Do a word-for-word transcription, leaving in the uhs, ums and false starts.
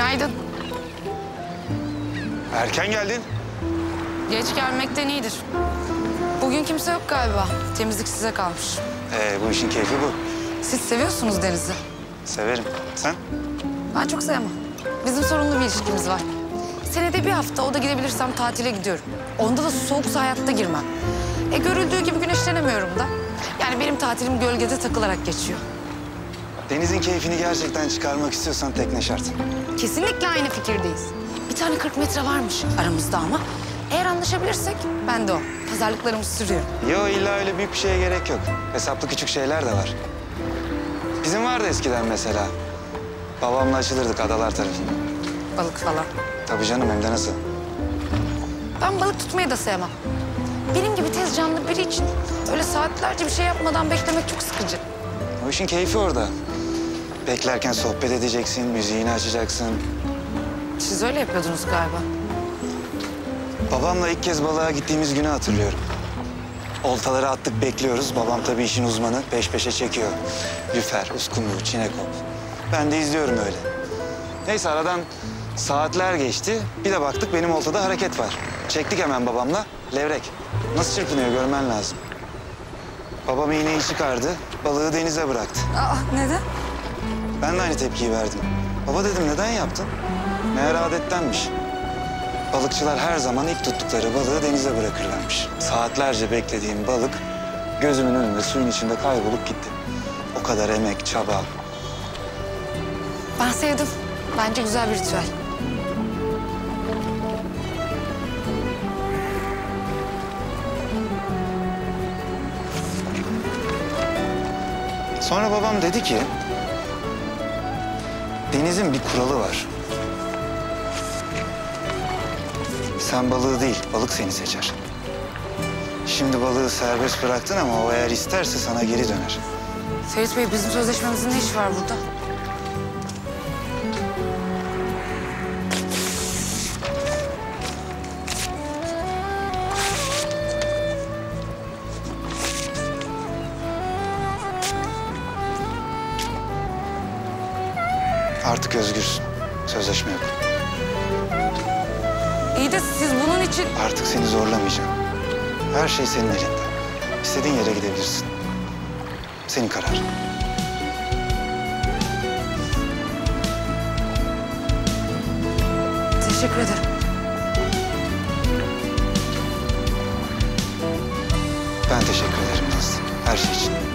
Günaydın. Erken geldin. Geç gelmekten iyidir. Bugün kimse yok galiba. Temizlik size kalmış. Ee, bu işin keyfi bu. Siz seviyorsunuz denizi. Severim. Sen? Ben çok sevmem. Bizim sorunlu bir ilişkimiz var. Senede bir hafta o da gidebilirsem tatile gidiyorum. Onda da soğuksa hayatta girmem. E görüldüğü gibi güneşlenemiyorum da. Yani benim tatilim gölgede takılarak geçiyor. Denizin keyfini gerçekten çıkarmak istiyorsan tekne şart. Kesinlikle aynı fikirdeyiz. Bir tane kırk metre varmış aramızda ama. Eğer anlaşabilirsek ben de o. Pazarlıklarımı sürüyorum. Yo, illa öyle büyük bir şeye gerek yok. Hesaplı küçük şeyler de var. Bizim vardı eskiden mesela. Babamla açılırdık adalar tarafında. Balık falan. Tabii canım, hem de nasıl. Ben balık tutmayı da sevmem. Benim gibi tez canlı biri için öyle saatlerce bir şey yapmadan beklemek çok sıkıcı. O işin keyfi orada. Beklerken sohbet edeceksin, müziğini açacaksın. Siz öyle yapıyordunuz galiba. Babamla ilk kez balığa gittiğimiz günü hatırlıyorum. Oltaları attık, bekliyoruz. Babam tabii işin uzmanı, peş peşe çekiyor. Lüfer, uskumru, çinekop. Ben de izliyorum öyle. Neyse, aradan saatler geçti. Bir de baktık benim oltada hareket var. Çektik hemen babamla. Levrek. Nasıl çırpınıyor görmen lazım. Babam iğneyi çıkardı, balığı denize bıraktı. Aa, neden? Ben de aynı tepkiyi verdim. Baba dedim, neden yaptın? Meğer adettenmiş. Balıkçılar her zaman ilk tuttukları balığı denize bırakırlarmış. Saatlerce beklediğim balık gözümün önünde suyun içinde kaybolup gitti. O kadar emek, çaba. Ben sevdim. Bence güzel bir ritüel. Sonra babam dedi ki, denizin bir kuralı var. Sen balığı değil, balık seni seçer. Şimdi balığı serbest bıraktın ama o eğer isterse sana geri döner. Ferit Bey, bizim sözleşmemizin ne işi var burada? Artık özgürsün. Sözleşme yok. İyi de siz bunun için... Artık seni zorlamayacağım. Her şey senin elinde. İstediğin yere gidebilirsin. Senin kararın. Teşekkür ederim. Ben teşekkür ederim Nazlı. Her şey için.